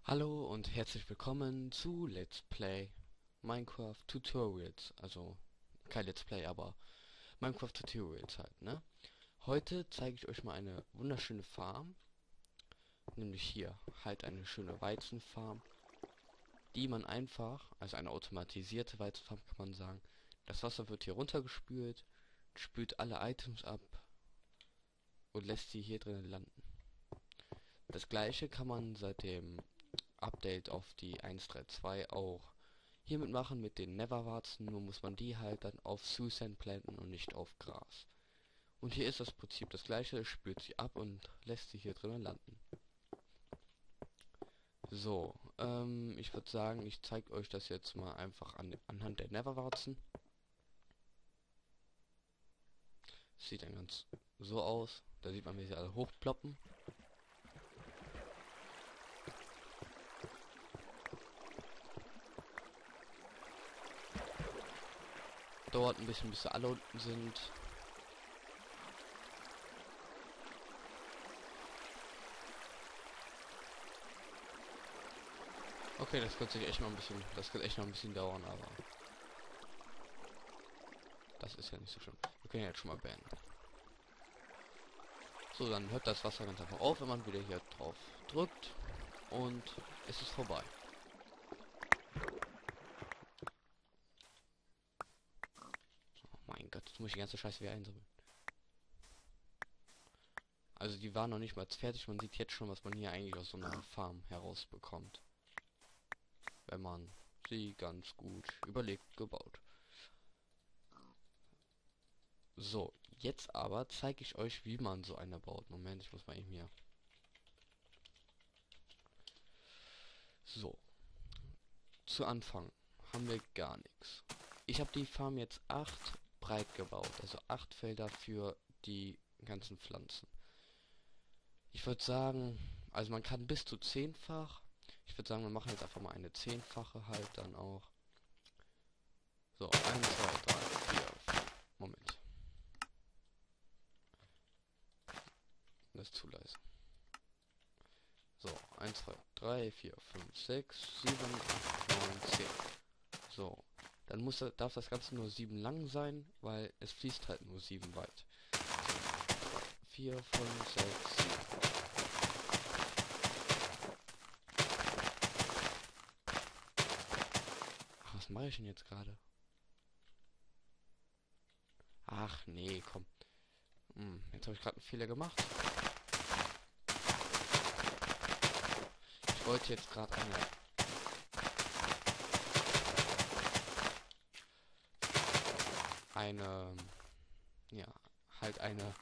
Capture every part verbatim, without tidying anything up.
Hallo und herzlich willkommen zu Let's Play Minecraft Tutorials. Also kein Let's Play, aber Minecraft Tutorials halt, ne? Heute zeige ich euch mal eine wunderschöne Farm. Nämlich hier halt eine schöne Weizenfarm, die man einfach, also eine automatisierte Weizenfarm kann man sagen. Das Wasser wird hier runtergespült, spült alle Items ab und lässt sie hier drinnen landen. Das gleiche kann man seit dem Update auf die eins Punkt zweiunddreißig auch hiermit machen mit den Neverwarzen, nur muss man die halt dann auf Susan planten und nicht auf Gras. Und hier ist das Prinzip das gleiche, es spült sie ab und lässt sie hier drinnen landen. So, ähm, ich würde sagen, ich zeige euch das jetzt mal einfach an, anhand der Neverwarzen. Sieht dann ganz so aus, da sieht man, wie sie alle hochploppen. Dauert ein bisschen, bis sie alle unten sind. Okay, das wird sich echt noch ein bisschen, das wird echt noch ein bisschen dauern, aber das ist ja nicht so schlimm. Wir können ja jetzt schon mal beenden. So, dann hört das Wasser ganz einfach auf, wenn man wieder hier drauf drückt und es ist vorbei. Oh mein Gott, jetzt muss ich die ganze Scheiße wieder einsammeln. Also die waren noch nicht mal fertig, man sieht jetzt schon, was man hier eigentlich aus so einer Farm herausbekommt. Wenn man sie ganz gut überlegt gebaut. So, jetzt aber zeige ich euch, wie man so eine baut. Moment, ich muss mal eben hier. So, zu Anfang haben wir gar nichts. Ich habe die Farm jetzt acht breit gebaut, also acht Felder für die ganzen Pflanzen. Ich würde sagen, also man kann bis zu zehnfach. Ich würde sagen, wir machen jetzt einfach mal eine zehnfache halt dann auch. So, eins, zwei, drei, vier, fünf. Moment. Das ist zu leise. So, eins, zwei, drei, vier, fünf, sechs, sieben, acht, neun, zehn. So, dann muss, darf das Ganze nur sieben lang sein, weil es fließt halt nur sieben weit. vier, fünf, sechs, sieben. Ach, was mache ich denn jetzt gerade? Ach, nee, komm. Hm, jetzt habe ich gerade einen Fehler gemacht. Ich wollte jetzt gerade eine... Eine... Ja, halt eine...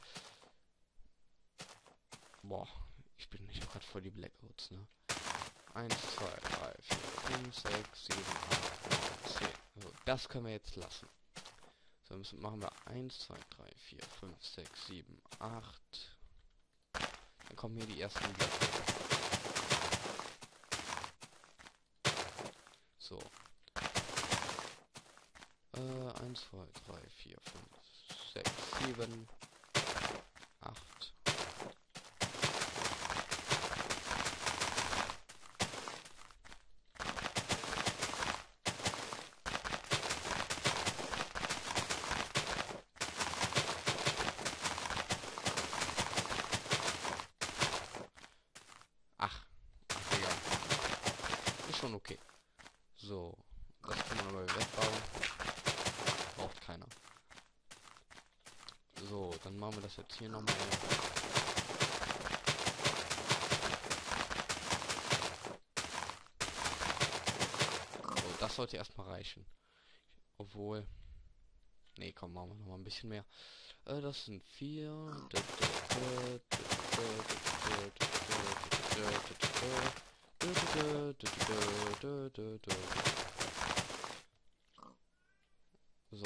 Boah, ich bin nicht gerade voll die Blackouts, ne? eins, zwei, drei, vier, fünf, sechs, sieben, acht, neun, zehn. Also, das können wir jetzt lassen. So, müssen, machen wir eins, zwei, drei, vier, fünf, sechs, sieben, acht. Dann kommen hier die ersten Blöcke. So. Äh, eins, zwei, drei, vier, fünf, sechs, sieben, acht. Ach, ach egal. Ist schon okay. So, das kann man aber wegbauen. Braucht keiner. So, dann machen wir das jetzt hier nochmal. So, das sollte erstmal reichen. Obwohl. Nee, komm, machen wir nochmal ein bisschen mehr. Äh, das sind vier. So.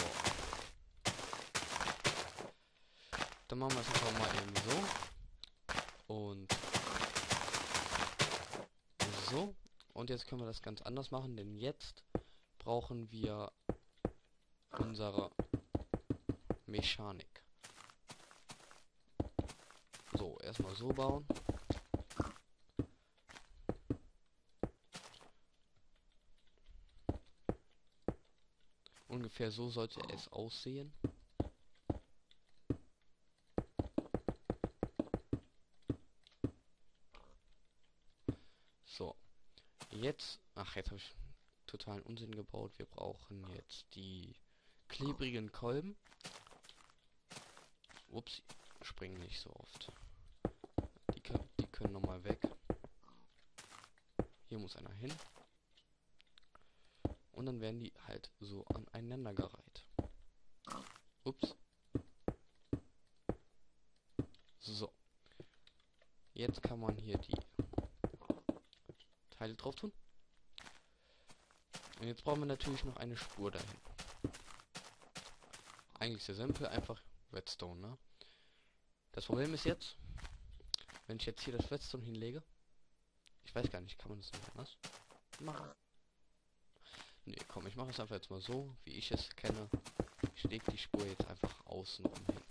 Dann machen wir es einfach mal eben so. Und so. Und jetzt können wir das ganz anders machen, denn jetzt brauchen wir unsere Mechanik. So, erstmal so bauen. ungefähr so sollte es aussehen. So, jetzt, ach, jetzt habe ich totalen Unsinn gebaut. Wir brauchen jetzt die klebrigen Kolben. Ups, springen nicht so oft. Die, können, die können nochmal weg. Hier muss einer hin. Und dann werden die halt so aneinander gereiht. Ups. So. Jetzt kann man hier die Teile drauf tun. Und jetzt brauchen wir natürlich noch eine Spur dahin. Eigentlich sehr simpel, einfach Redstone, ne? Das Problem ist jetzt, wenn ich jetzt hier das Redstone hinlege, ich weiß gar nicht, kann man das nicht anders machen? Ne, komm, ich mache es einfach jetzt mal so, wie ich es kenne. Ich lege die Spur jetzt einfach außen rum hin.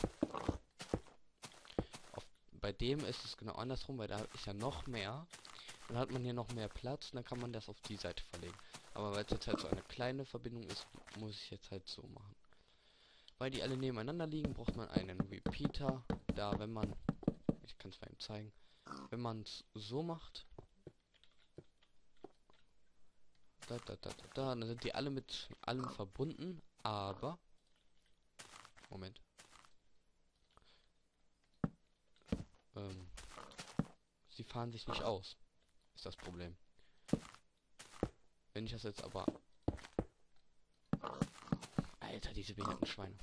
Auf, bei dem ist es genau andersrum, weil da ist ja noch mehr. Dann hat man hier noch mehr Platz und dann kann man das auf die Seite verlegen. Aber weil es jetzt halt so eine kleine Verbindung ist, muss ich jetzt halt so machen. Weil die alle nebeneinander liegen, braucht man einen Repeater. Da, wenn man, ich kann es mal eben zeigen, wenn man es so macht, da, da, da, da, da, dann sind die alle mit allem verbunden, aber, Moment, ähm, sie fahren sich nicht aus, ist das Problem. Wenn ich das jetzt aber, Alter, diese behinderten Schweine.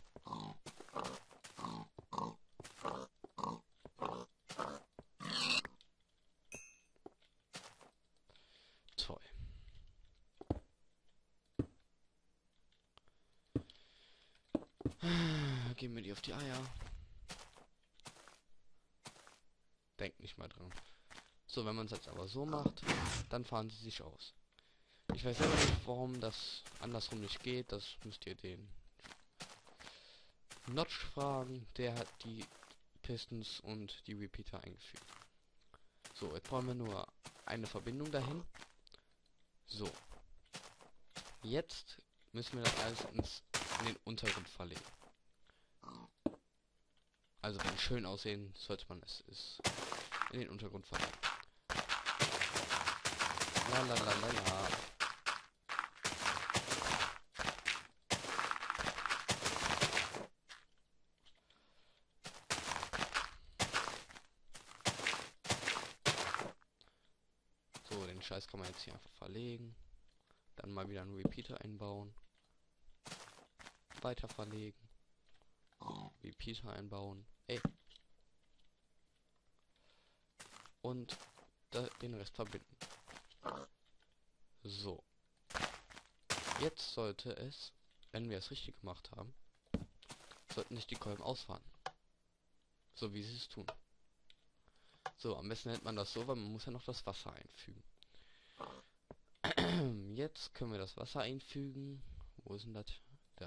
Toll. Gehen wir die auf die Eier. Denkt nicht mal dran. So, wenn man es jetzt aber so macht, dann fahren sie sich aus. Ich weiß selber nicht, warum das andersrum nicht geht. Das müsst ihr den Notch fragen. Der hat die Pistons und die Repeater eingefügt. So, jetzt brauchen wir nur eine Verbindung dahin. So. Jetzt müssen wir das alles ins, in den Untergrund verlegen. Also wenn schön aussehen, sollte man es ist in den Untergrund verlegen. La la la la la. So, den Scheiß kann man jetzt hier einfach verlegen. Dann mal wieder einen Repeater einbauen. Weiter verlegen. Repeater einbauen. Ey. Und da, den Rest verbinden. So. Jetzt sollte es, wenn wir es richtig gemacht haben, sollten sich die Kolben ausfahren. So wie sie es tun. So, am besten nennt man das so, weil man muss ja noch das Wasser einfügen. Jetzt können wir das Wasser einfügen. Wo ist denn das? Da.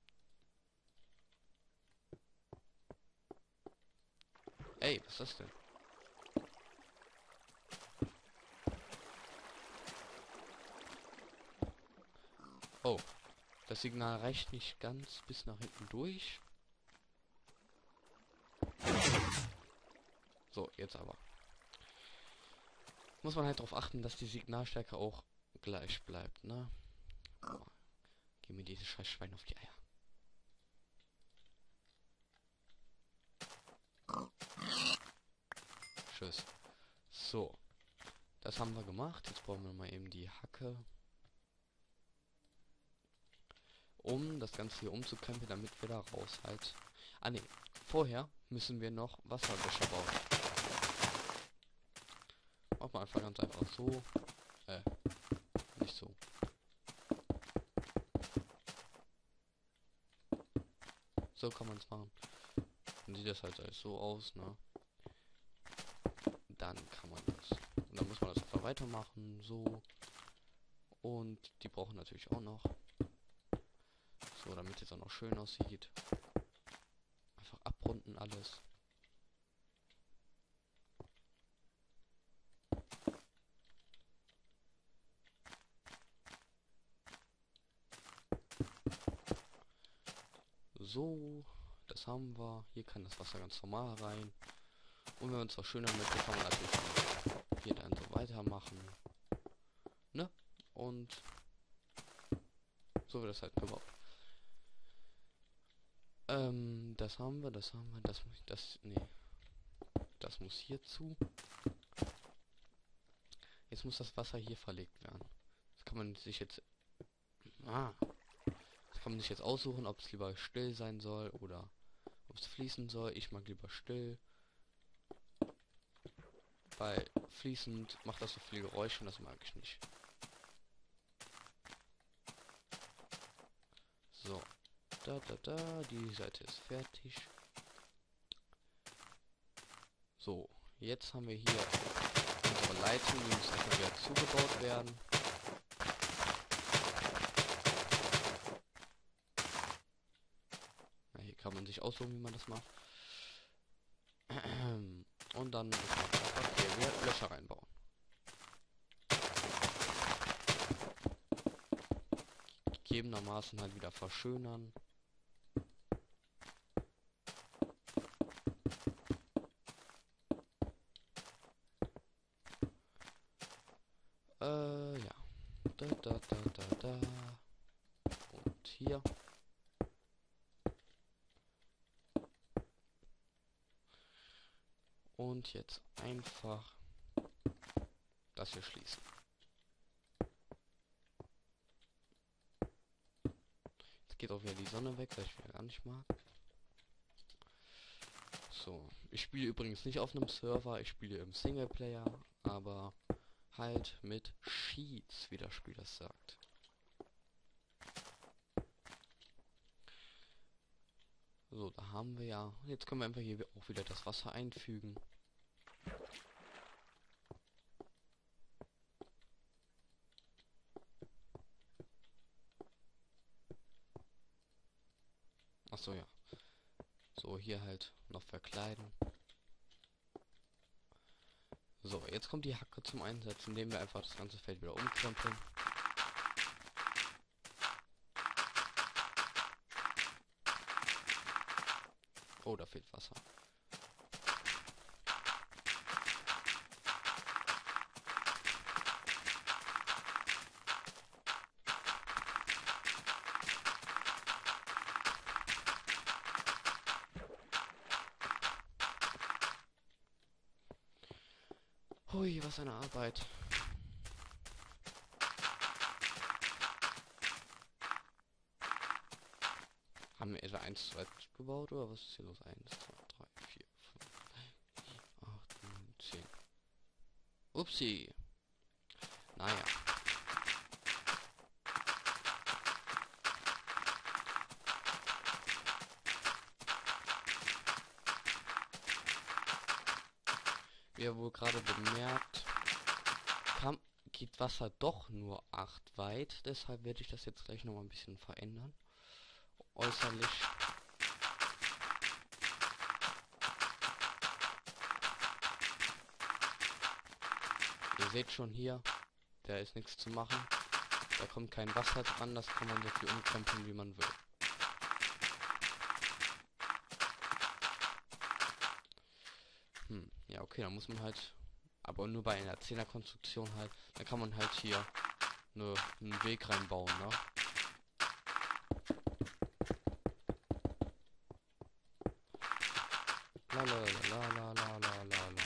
Ey, was ist das denn? Oh, das Signal reicht nicht ganz bis nach hinten durch. So, jetzt aber. Muss man halt darauf achten, dass die Signalstärke auch gleich bleibt, ne? Oh, geh mir dieses scheiß Schwein auf die Eier. Tschüss. So. Das haben wir gemacht. Jetzt brauchen wir mal eben die Hacke. Um das Ganze hier umzukrempeln, damit wir da raus halt... Ah ne, vorher müssen wir noch Wasserlöscher bauen. Machen wir einfach ganz einfach so. Äh, nicht so. So kann man es machen. Dann sieht das halt alles so aus, ne? Dann kann man das. Und dann muss man das einfach weitermachen, so. Und die brauchen natürlich auch noch. So, damit es auch noch schön aussieht. Einfach abrunden alles. So, das haben wir. Hier kann das Wasser ganz normal rein. Und wenn wir uns was schöner möchten, kann man natürlich hier dann so weitermachen. Ne? Und so wird das halt gebaut. Ähm, das haben wir, das haben wir, das muss, das, nee. Das muss hier zu. Jetzt muss das Wasser hier verlegt werden. Das kann man sich jetzt, ah, das kann man sich jetzt aussuchen, ob es lieber still sein soll oder ob es fließen soll. Ich mag lieber still. Weil fließend macht das so viel Geräusche und das mag ich nicht. So. Da, da, da. Die Seite ist fertig. So. Jetzt haben wir hier unsere Leitung. Die muss erstmal wieder zugebaut werden. Na, hier kann man sich aussuchen, wie man das macht. Und dann muss man einfach hier wieder Löcher reinbauen. Gegebenermaßen halt wieder verschönern. Äh, ja. Da, da, da, da, da. Und hier. Und jetzt einfach das hier schließen. Jetzt geht auch wieder die Sonne weg, weil ich wieder gar nicht mag. So, ich spiele übrigens nicht auf einem Server, ich spiele im Singleplayer, aber halt mit Cheats, wie das Spiel das sagt. So, da haben wir ja. Jetzt können wir einfach hier auch wieder das Wasser einfügen. Ach so, ja. So, hier halt noch verkleiden. So, jetzt kommt die Hacke zum Einsatz, indem wir einfach das ganze Feld wieder umkrempeln. Oh, da fehlt Wasser. Hui, was eine Arbeit. Haben wir etwa eins zu weit gebaut oder was ist hier los? eins, zwei, drei, vier, fünf, acht, neun, zehn. Upsi. Naja. Wie ihr wohl gerade bemerkt, kam, geht Wasser doch nur acht weit. Deshalb werde ich das jetzt gleich noch mal ein bisschen verändern. Äußerlich. Ihr seht schon hier, da ist nichts zu machen. Da kommt kein Wasser dran, das kann man so viel umkrempeln, wie man will. Hm, ja okay, da muss man halt, aber nur bei einer Zehner-Konstruktion halt, da kann man halt hier nur einen Weg reinbauen, ne? La la la la la la la la.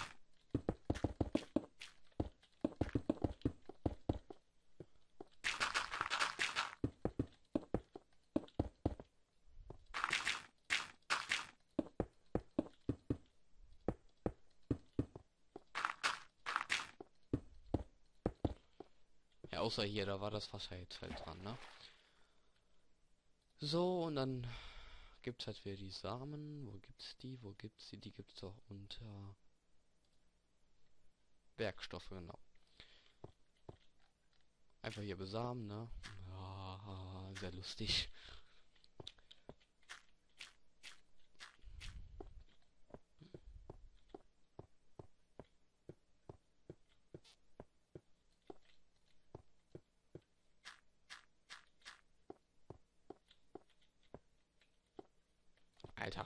Ja, außer hier, da war das Wasser jetzt halt dran, ne? So, und dann gibt's halt wieder die Samen. Wo gibt's die? Wo gibt's die? Die gibt's doch unter Werkstoffe, genau. Einfach hier besamen, ne? Ja, sehr lustig. Alter.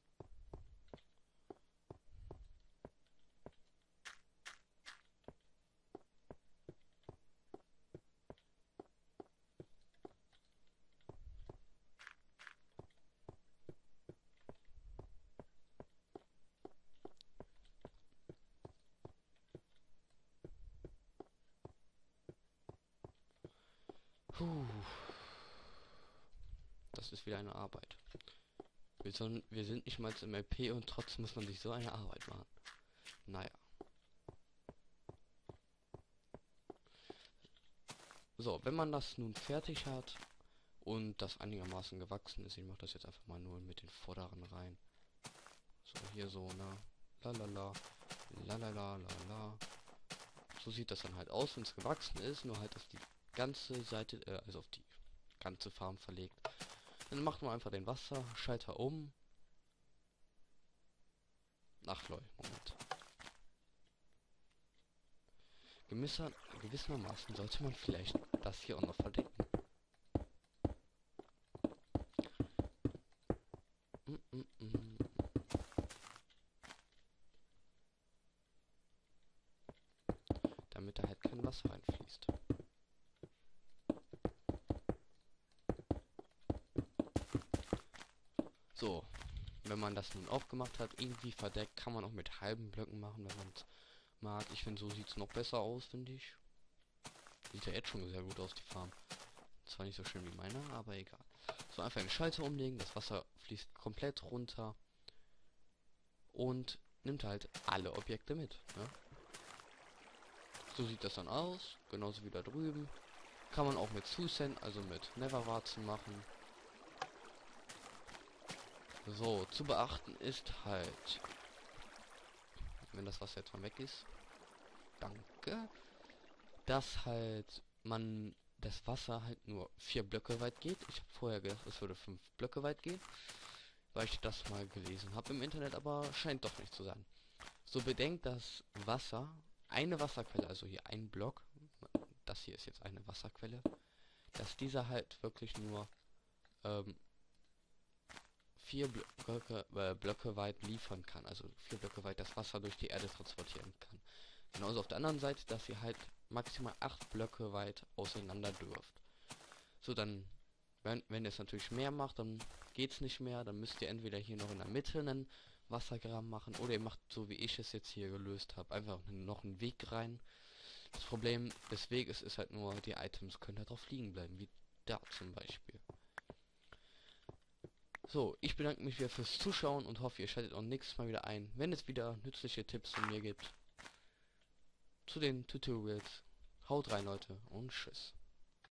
Puh. Das ist wieder eine Arbeit. Wir, sollen, wir sind nicht mal im L P und trotzdem muss man sich so eine Arbeit machen. Naja. So, wenn man das nun fertig hat und das einigermaßen gewachsen ist, ich mache das jetzt einfach mal nur mit den vorderen rein. So, hier so, ne? Lalala. Lalala, lalala. So sieht das dann halt aus, wenn es gewachsen ist, nur halt, dass die ganze Seite, äh, also auf die ganze Farm verlegt. Dann macht man einfach den Wasserschalter um. Ach lol, Moment. Gewisser, gewissermaßen sollte man vielleicht das hier auch noch verdecken. Mm -mm -mm. Damit da halt kein Wasser reinfließt. So, wenn man das nun aufgemacht hat, irgendwie verdeckt, kann man auch mit halben Blöcken machen, wenn man es mag. Ich finde, so sieht es noch besser aus, finde ich. Sieht ja jetzt schon sehr gut aus, die Farm. Zwar nicht so schön wie meine, aber egal. So, einfach den Schalter umlegen, das Wasser fließt komplett runter und nimmt halt alle Objekte mit. Ne? So sieht das dann aus, genauso wie da drüben. Kann man auch mit Susan, also mit Neverwarzen machen. So, zu beachten ist halt, wenn das Wasser jetzt mal weg ist, danke, dass halt man das Wasser halt nur vier Blöcke weit geht. Ich habe vorher gedacht, es würde fünf Blöcke weit gehen, weil ich das mal gelesen habe im Internet, aber scheint doch nicht zu sein. So, bedenkt, dass Wasser, eine Wasserquelle, also hier ein Block, das hier ist jetzt eine Wasserquelle, dass dieser halt wirklich nur ähm, vier Blöcke, äh, Blöcke weit liefern kann, also vier Blöcke weit das Wasser durch die Erde transportieren kann. Genauso auf der anderen Seite, dass ihr halt maximal acht Blöcke weit auseinander dürft. So, dann, wenn, wenn ihr es natürlich mehr macht, dann geht's nicht mehr, dann müsst ihr entweder hier noch in der Mitte einen Wassergraben machen, oder ihr macht so, wie ich es jetzt hier gelöst habe, einfach noch einen Weg rein. Das Problem des Weges ist halt nur, die Items können halt drauf liegen bleiben, wie da zum Beispiel. So, ich bedanke mich wieder fürs Zuschauen und hoffe, ihr schaltet auch nächstes Mal wieder ein, wenn es wieder nützliche Tipps von mir gibt zu den Tutorials. Haut rein, Leute, und tschüss.